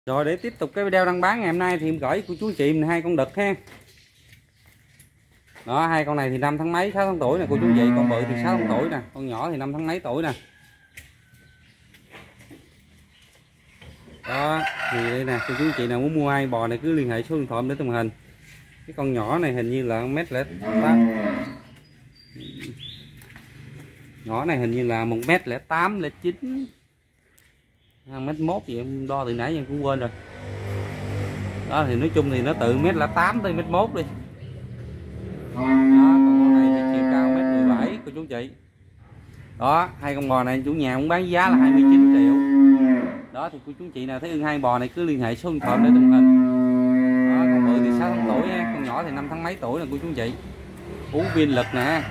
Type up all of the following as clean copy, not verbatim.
Rồi để tiếp tục cái video đăng bán ngày hôm nay thì em gửi của chú anh chị mình hai con đực ha. Đó, hai con này thì 5 tháng mấy 6 tháng tuổi nè cô chú anh chị, con bự thì 6 tháng tuổi nè, con nhỏ thì 5 tháng mấy tuổi nè. Đó, thì đây nè cô chú anh chị nào muốn mua hai bò này cứ liên hệ số điện thoại để tầm hình. Cái con nhỏ này hình như là 1m08. Nhỏ này hình như là 1m08 09. 1m1 gì em đo từ nãy em cũng quên rồi. Đó thì nói chung thì nó tự 1m08 tới 1m1 đi. Đó, còn con này thì chiều cao 1m17 cô chú chị. Đó, hai con bò này chủ nhà cũng bán giá là 29 triệu. Đó thì cô chú chị nào thấy ưng hai bò này cứ liên hệ số điện thoại để tầm hình. Đó, con bự thì 6 tháng tuổi nha, con nhỏ thì 5 tháng mấy tuổi nè cô chú chị. Uống viên lực nè.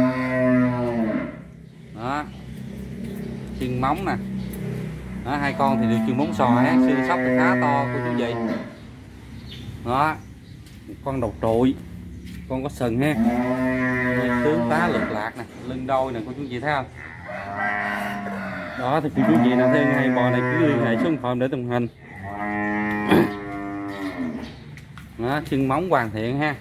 Đó. Chân móng nè. Đó, hai con thì được chân móng sò ha, xương sóc thì khá to cô chú chị. Đó. Con độc trụi. Con có sừng ha. Tướng tá lược lạc nè, lưng đôi nè cô chú chị thấy không? Đó thì cô chú chị nào thấy hai bò này cứ liên hệ số điện thoại để tầm hình. Đó, chân móng hoàn thiện ha.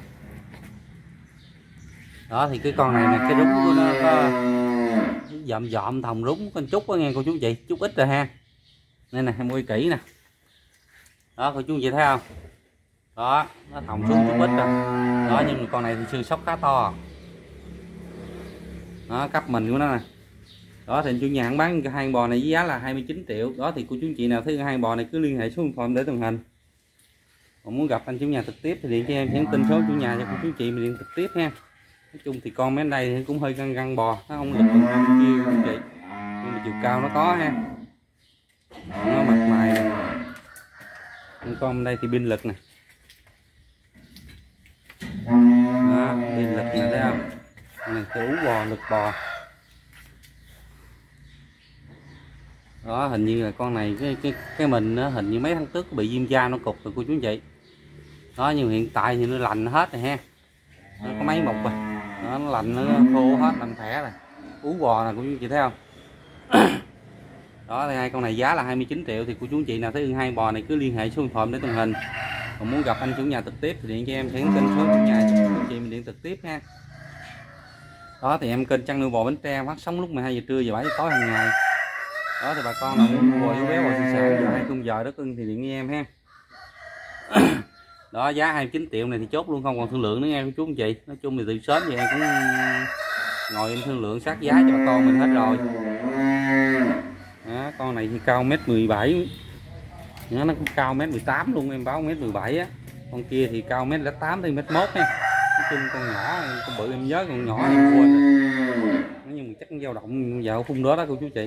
Đó thì cái con này nè, cái rúng của nó có dọm dọm thòng rúng con chút đó nghe cô chú chị, chút ít rồi ha. Đây nè, em quay kỹ nè. Đó cô chú chị thấy không? Đó, nó thòng xuống chút ít rồi. Đó nhưng mà con này thì xương sóc khá to. Đó, cấp mình của nó nè. Đó thì chủ nhà bán hai bò này với giá là 29 triệu. Đó thì cô chú chị nào thấy hai bò này cứ liên hệ số điện thoại để tầm hình. Còn muốn gặp anh chủ nhà trực tiếp thì điện cho em nhắn tin số chủ nhà cho cô chú chị mình điện trực tiếp ha. Nói chung thì con mấy đây thì cũng hơi găng bò, nó không lực bằng con kia cô chú chị. Nhưng mà chiều cao nó có ha. Nó mặt mày nè. Con đây thì pin lực nè. Đó, pin lực nè thấy không? Này cái ú bò, lực bò. Đó hình như là con này cái mình nó hình như mấy tháng trước bị viêm da nó cục rồi cô chú anh chị. Đó nhưng hiện tại thì nó lành hết rồi ha. Nó có mấy mục rồi. Đó, nó lành nó khô hết lành khỏe rồi. Ú bò nè cô chú anh chị thấy không? Đó thì hai con này giá là 29 triệu thì cô chú anh chị nào thấy hai bò này cứ liên hệ số điện thoại để tầm hình. Còn muốn gặp anh chủ nhà trực tiếp thì điện cho em sẽ nhắn tin số chủ nhà cho cô chú anh chị mình điện trực tiếp ha. Đó thì em kênh chăn nuôi bò Bến Tre phát sóng lúc 12 giờ trưa và 7 giờ tối hàng ngày. Đó thì bà con nào muốn mua bò yếu béo bò sinh sản vào 2 khung giờ đất ưng thì điện với em ha. Đó giá 29 triệu này thì chốt luôn không còn thương lượng nữa nghe chú anh chị. Nói chung thì từ sớm thì em cũng ngồi em thương lượng sát giá cho bà con mình hết rồi. Đó, con này thì cao 1m17. Nó cũng cao 1m18 luôn, em báo 1m17 á. Con kia thì cao 1m08 tới 1m1 nha. Nói chung con nhỏ con bự em nhớ con nhỏ em quên rồi. Nhưng mà chắc dao động vào khung đó đó cô chú chị.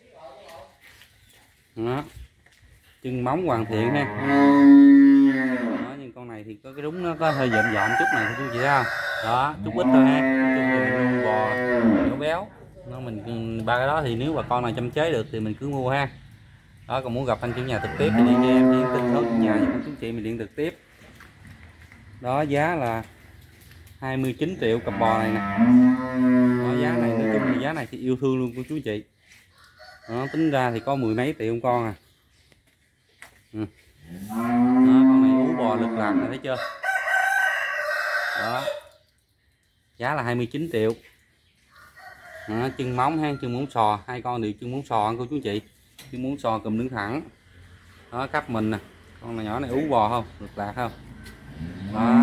Đó. Chân móng hoàn thiện ha. Đó, nhưng con này thì có cái rúng nó có hơi dợm dợm chút này cô chú chị thấy không? Đó, chút ít thôi ha. Nói chung là mình nuôi bò béo béo. Nó mình ba cái đó thì nếu bà con nào chăm chế được thì mình cứ mua ha. Đó còn muốn gặp anh chủ nhà trực tiếp thì điện cho em điện tin số chủ nhà cho chú chị mình điện trực tiếp. Đó giá là 29 triệu cặp bò này nè. Đó giá này nói chung thì giá này thì yêu thương luôn cô chú chị. Đó, tính ra thì có mười mấy triệu con à. Đó, con này ú bò lực lạc này thấy chưa? Đó. Giá là 29 triệu. Đó, chân móng ha, chân móng sò, hai con đều chân móng sò cô chú chị. Chân móng sò cùm đứng thẳng. Đó cấp mình nè. Con này nhỏ này ú bò không? Lực lạc không? Đó.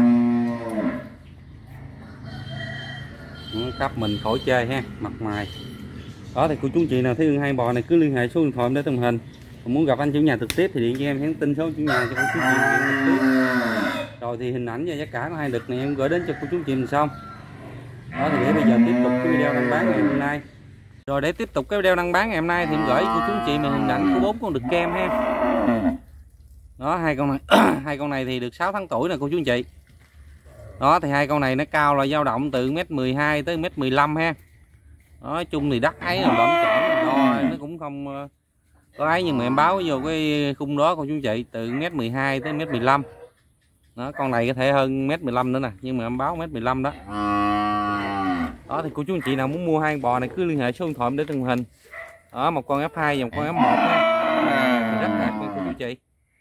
Cấp mình khỏi chơi ha, mặt mày. Đó thì cô chú chị nào thấy ưng hai bò này cứ liên hệ số điện thoại để tầm hình. Còn muốn gặp anh chủ nhà trực tiếp thì điện cho em nhắn tin số chủ nhà cho cô chú chị điện trực tiếp. Rồi thì hình ảnh và giá cả của hai đực này em gửi đến cho cô chú chị mình xong. Đó thì để bây giờ tiếp tục cái video đăng bán ngày hôm nay. Rồi để tiếp tục cái video đăng bán ngày hôm nay thì em gửi cô chú chị mình hình ảnh của 4 con đực kem ha. Đó hai con này hai con này thì được 6 tháng tuổi nè cô chú chị. Đó thì hai con này nó cao là dao động từ 1m12 tới 1m15 ha. Nói chung thì đất ấy là lõm chởm đo nó cũng không có ấy, nhưng mà em báo vô cái khung đó cô chú chị từ 1m12 tới 1m15. Đó con này có thể hơn 1m15 nữa nè, nhưng mà em báo 1m15 đó. Đó thì cô chú anh chị nào muốn mua hai bò này cứ liên hệ số điện thoại để từng hình. Đó một con F2 và một con F1 nha. Rất đẹp nha cô chú chị.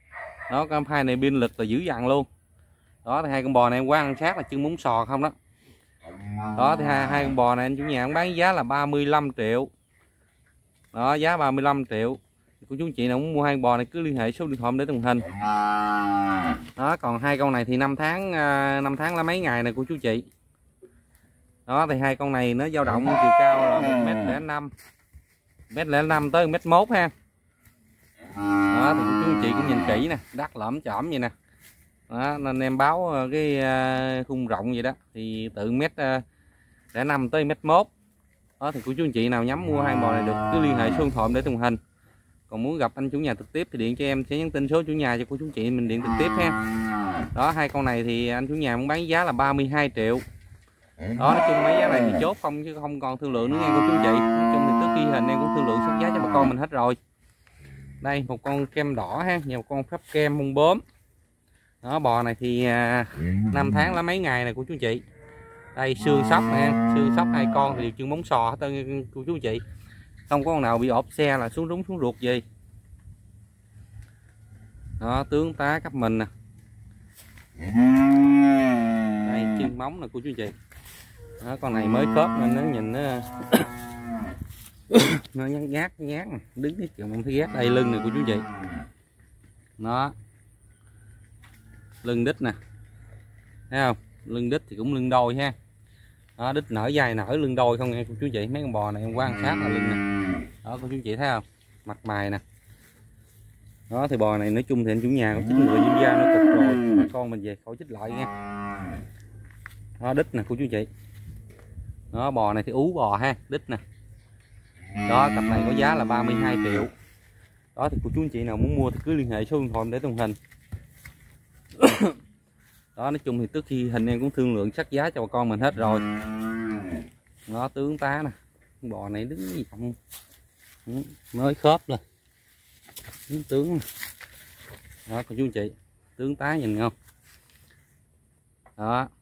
Đó, con phai này pin lực là dữ dằn luôn. Đó thì hai con bò này em quan sát là chân muốn sò không đó. Đó thì hai con bò này anh chủ nhà cũng bán giá là 35 triệu. Đó, giá 35 triệu. Của chú chị nào muốn mua hai con bò này cứ liên hệ số điện thoại để đồng hình. Đó, còn hai con này thì 5 tháng là mấy ngày này của chú chị. Đó thì hai con này nó dao động chiều cao là 1m05, 1m05 tới 1m1 ha. Đó thì chú chị cũng nhìn kỹ nè, đắt lõm chỏm vậy nè. Đó, nên em báo cái khung rộng vậy đó thì tự 1m05 tới 1m1. Đó thì của chú anh chị nào nhắm mua hai bò này được cứ liên hệ số điện thoại để đồng hình. Còn muốn gặp anh chủ nhà trực tiếp thì điện cho em, sẽ nhắn tin số chủ nhà cho cô chú chị mình điện trực tiếp ha. Đó, hai con này thì anh chủ nhà cũng bán giá là 32 triệu. Đó, nói chung mấy giá này thì chốt không chứ không còn thương lượng nữa nha cô chú chị. Nói chung thì trước khi hình em cũng thương lượng sát giá cho bà con mình hết rồi. Đây một con kem đỏ ha, và một con pháp kem mông bướm. Đó, bò này thì 5 tháng là mấy ngày này cô chú chị. Đây xương sóc nè, xương sóc hai con thì đều chân móng sò hết trơn cô chú chị. Không có con nào bị ốp xe là xuống xuống ruột gì. Đó, tướng tá cấp mình nè. Đây chân móng nè cô chú chị. Đó, con này mới khớp nên nó nhìn nó nhát đứng cái kiểu không thấy ghét. Đây lưng này cô chú chị. Đó, lưng đít nè, thấy không, lưng đít thì cũng lưng đôi ha. Đó, đít nở dài nở lưng đôi không nghe cô chú chị. Mấy con bò này em quan sát là lưng nè. Đó cô chú chị thấy không, mặt mày nè. Đó thì bò này nói chung thì anh chủ nhà có chích ngừa viêm da nó cực rồi, bà con mình về khỏi chích lại nha. Đó, đít nè cô chú chị. Đó, bò này thì ú bò ha, đít nè. Đó, cặp này có giá là 32 triệu. Đó thì cô chú anh chị nào muốn mua thì cứ liên hệ số điện thoại để đồng hình. Đó, nói chung thì trước khi hình em cũng thương lượng sắc giá cho bà con mình hết rồi. Đó, tướng tá nè, bò này đứng gì không mới khớp lên tướng nè. Đó cô chú anh chị, tướng tá nhìn không. Đó,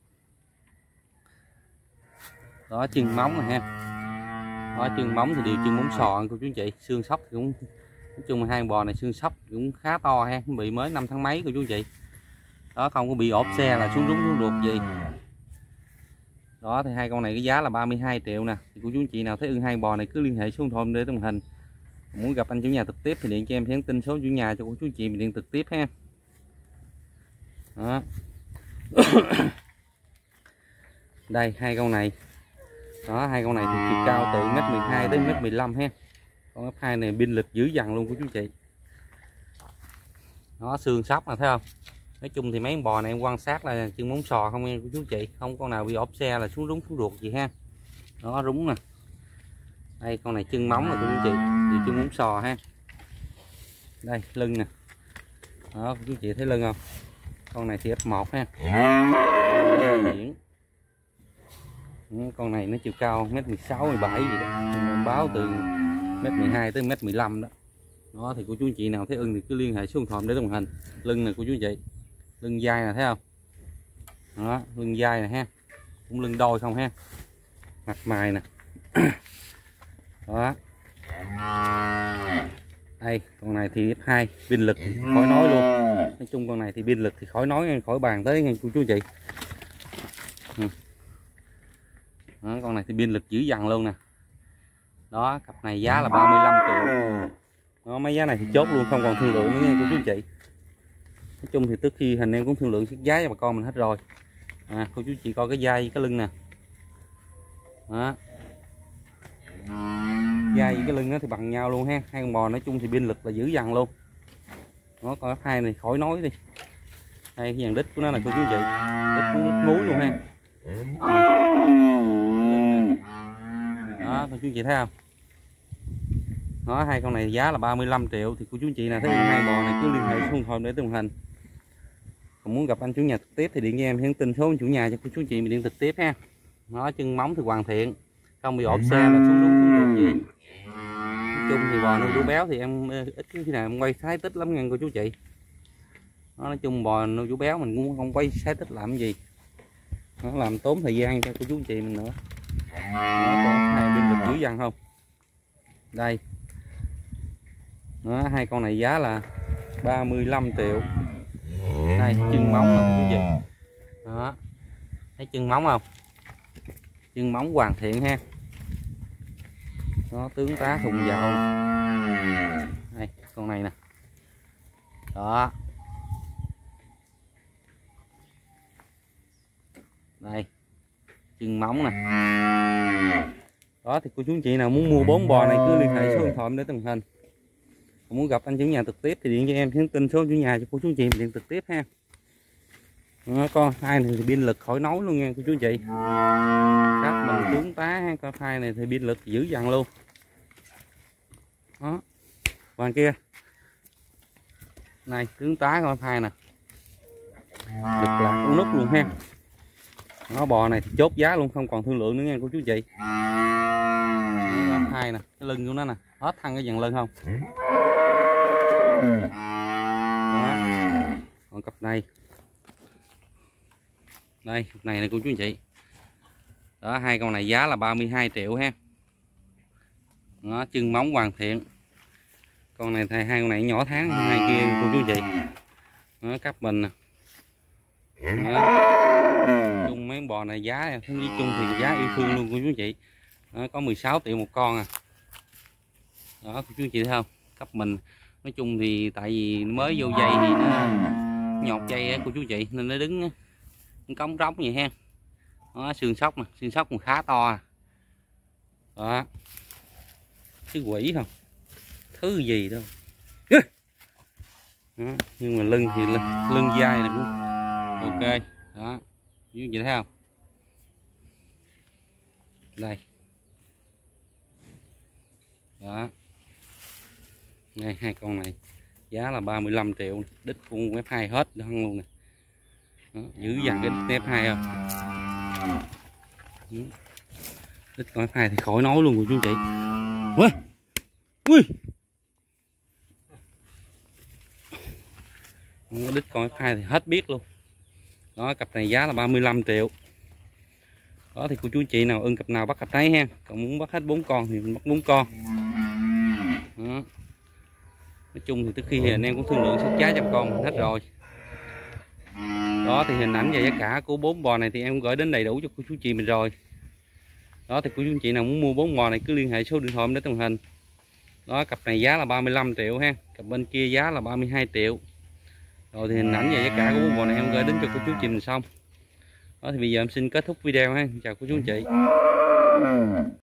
đó chân móng này ha. Đó, chân móng thì đều chân móng sò cô chú anh chị. Xương sóc thì cũng nói chung là hai con bò này xương sóc cũng khá to ha, bị mới 5 tháng mấy cô chú anh chị. Đó, không có bị ốp xe là xuống ruột gì. Đó thì hai con này cái giá là 32 triệu nè. Thì cô chú anh chị nào thấy ưng hai bò này cứ liên hệ số điện thoại để đồng hình. Muốn gặp anh chủ nhà trực tiếp thì điện cho em nhắn tin số chủ nhà cho cô chú anh chị mình điện trực tiếp ha. Đó. Đây hai con này. Đó, hai con này thì chiều cao từ 1m12 đến 1m15 ha. Con F2 này pin lực dữ dằn luôn của chú chị. Đó, xương sóc nè thấy không. Nói chung thì mấy con bò này em quan sát là chân móng sò không em của chú chị, không con nào bị ốp xe là xuống ruột gì ha. Đó, rúng nè. Đây con này chân móng là của chú chị, thì chân móng sò ha. Đây lưng nè. Đó chú chị thấy lưng không, con này thì F1 ha. Con này nó chiều cao 1m16 17 gì đó, báo từ 1m12 tới 1m15 đó. Đó thì cô chú chị nào thấy ưng thì cứ liên hệ số điện thoại để đồng hành. Lưng này cô chú chị, lưng dai nè thấy không. Đó, lưng dai nè ha, cũng lưng đôi không ha, mặt mày nè. Đó, đây con này thì F2 pin lực thì khỏi nói luôn. Nói chung con này thì pin lực thì khỏi nói, khỏi bàn tới nghe cô chú chị. Đó, con này thì pin lực dữ dằn luôn nè. Đó, cặp này giá là 35 triệu. Đó, mấy giá này thì chốt luôn, không còn thương lượng nữa nha cô chú chị. Nói chung thì trước khi hình em cũng thương lượng sức giá cho bà con mình hết rồi. Cô chú chị coi cái dây cái lưng nè. Đó, dây với cái lưng nó thì bằng nhau luôn ha. Hai con bò nói chung thì pin lực là dữ dằn luôn. Đó, con F2 này khỏi nói đi. Đây cái dàn đít của nó là cô chú chị, đít muối luôn ha. Đó cô chú chị thấy không. Đó, hai con này giá là 35 triệu. Thì cô chú chị nào thấy hai bò này cứ liên hệ số điện thoại để đồng hành. Còn muốn gặp anh chủ nhà trực tiếp thì điện cho em nhắn tin số chủ nhà cho cô chú chị mình điện trực tiếp ha. Nó chân móng thì hoàn thiện, không bị ốp xe là xuống gì. Nói chung thì bò nuôi chú béo thì em ít khi nào em quay sái tích lắm nha cô chú chị. Nói chung bò nuôi chú béo mình cũng không quay sái tích làm gì, nó làm tốn thời gian cho cô chú chị mình nữa. Đó, con này pin lực dữ dằn không. Đây. Đó, hai con này giá là 35 triệu. Đây chân móng nè quý vị. Đó, thấy chân móng không? Chân móng hoàn thiện ha. Nó tướng tá thùng dầu. Đây con này nè. Đó, đây chân móng nè. Đó thì cô chú anh chị nào muốn mua 4 bò này cứ liên hệ số điện thoại để tầng hình. Còn muốn gặp anh chủ nhà trực tiếp thì điện cho em nhắn tin số chủ nhà cho cô chú anh chị điện trực tiếp ha. Đó, con hai này thì pin lực khỏi nói luôn nha cô chú anh chị. Các mình tướng tá ha, con hai này thì pin lực dữ dằn luôn. Đó, còn kia này tướng tá con hai nè, được lạc con nút luôn ha. Nó bò này thì chốt giá luôn, không còn thương lượng nữa nha cô chú chị. Con hai nè, cái lưng của nó nè, hết thăng cái dàn lưng không. Đó. Còn cặp này, đây cặp này nè cô chú anh chị. Đó, hai con này giá là 32 triệu ha. Nó chân móng hoàn thiện. Con này thì hai con này nhỏ tháng, hai kia cô chú chị. Nó cặp mình nè. Chung mấy bò này giá với chung thì giá yêu thương luôn cô chú chị. Nó có 16 triệu một con à. Đó cô chú chị thấy không? Cặp mình nói chung thì tại vì mới vô dây thì nó nhọt dây á cô chú chị, nên nó đứng cống rống vậy ha. Đó, xương sóc nè, xương sóc còn khá to à. Đó, cái quỷ không thứ gì đâu. Đó, nhưng mà lưng thì lưng dai này cũng ok. Đó, như vậy thấy không? Đây. Đó. Đây hai con này giá là 35 triệu, đít full F2 hết thân luôn nè. Đó, giữ dằn cái đít F2 không? Đít con F2 thì khỏi nói luôn của chú chị. Ui. Ui. Đít con F2 thì hết biết luôn. Đó, cặp này giá là 35 triệu. Đó thì cô chú chị nào ưng cặp nào bắt cặp đấy ha. Còn muốn bắt hết 4 con thì mình bắt 4 con. Đó. Nói chung thì từ khi anh em cũng thương lượng sắp giá cho con hết rồi. Đó thì hình ảnh và giá cả của 4 bò này thì em gửi đến đầy đủ cho cô chú chị mình rồi. Đó thì cô chú chị nào muốn mua 4 bò này cứ liên hệ số điện thoại để tầng hình. Đó, cặp này giá là 35 triệu ha, cặp bên kia giá là 32 triệu. Rồi thì hình ảnh và giá cả của 4 bò này em gửi đến cho cô chú chị mình xong. Đó thì bây giờ em xin kết thúc video ha. Chào cô chú chị.